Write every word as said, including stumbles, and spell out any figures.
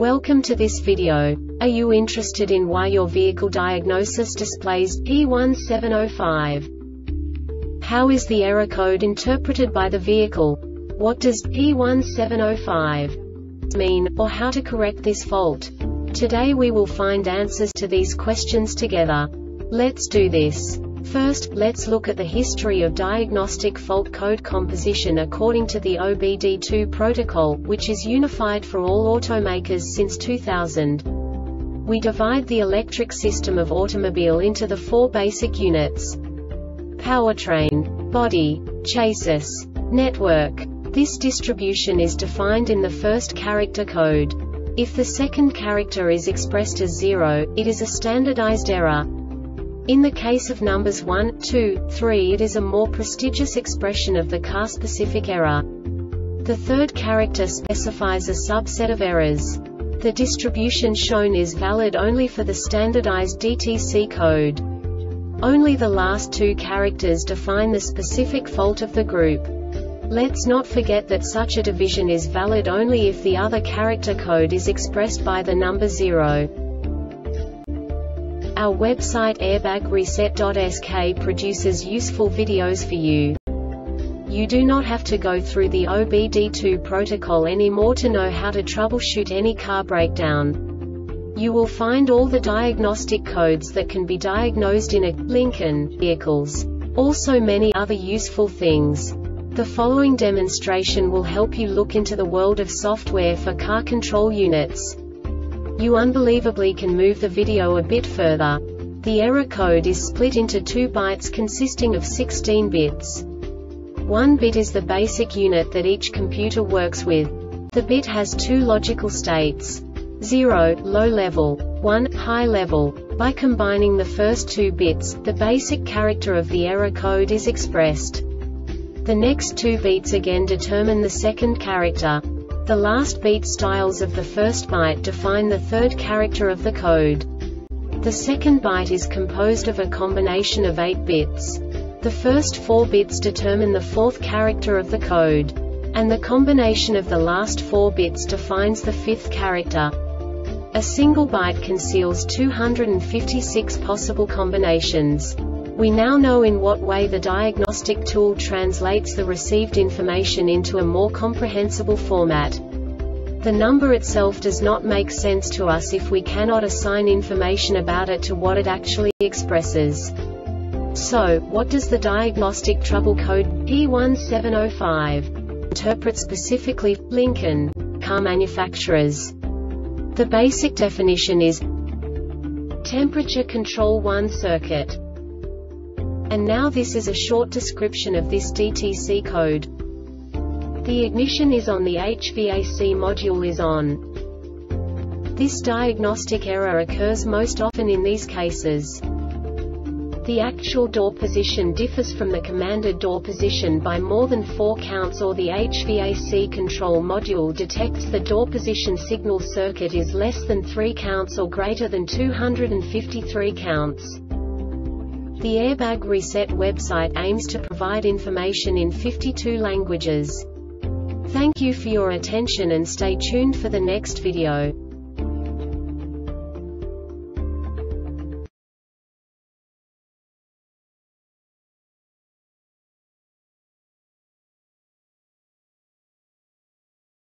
Welcome to this video. Are you interested in why your vehicle diagnosis displays P one seven zero five? How is the error code interpreted by the vehicle? What does P one seven zero five mean, or how to correct this fault? Today we will find answers to these questions together. Let's do this. First, let's look at the history of diagnostic fault code composition according to the O B D two protocol, which is unified for all automakers since two thousand. We divide the electric system of automobile into the four basic units: powertrain, body, chassis, network. This distribution is defined in the first character code. If the second character is expressed as zero, it is a standardized error. In the case of numbers one, two, three, it is a more prestigious expression of the car-specific error. The third character specifies a subset of errors. The distribution shown is valid only for the standardized D T C code. Only the last two characters define the specific fault of the group. Let's not forget that such a division is valid only if the other character code is expressed by the number zero. Our website airbag reset dot S K produces useful videos for you. You do not have to go through the O B D two protocol anymore to know how to troubleshoot any car breakdown. You will find all the diagnostic codes that can be diagnosed in a Lincoln vehicles. Also many other useful things. The following demonstration will help you look into the world of software for car control units. You unbelievably can move the video a bit further. The error code is split into two bytes consisting of sixteen bits. One bit is the basic unit that each computer works with. The bit has two logical states: zero, low level, one, high level. By combining the first two bits, the basic character of the error code is expressed. The next two bits again determine the second character. The last beat styles of the first byte define the third character of the code. The second byte is composed of a combination of eight bits. The first four bits determine the fourth character of the code. And the combination of the last four bits defines the fifth character. A single byte conceals two hundred fifty-six possible combinations. We now know in what way the diagnostic tool translates the received information into a more comprehensible format. The number itself does not make sense to us if we cannot assign information about it to what it actually expresses. So, what does the diagnostic trouble code P one seven zero five interpret specifically for Lincoln car manufacturers? The basic definition is temperature control one circuit. And now this is a short description of this D T C code. The ignition is on, the H V A C module is on. This diagnostic error occurs most often in these cases. The actual door position differs from the commanded door position by more than four counts, or the H V A C control module detects the door position signal circuit is less than three counts or greater than two hundred fifty-three counts. The Airbag Reset website aims to provide information in fifty-two languages. Thank you for your attention and stay tuned for the next video.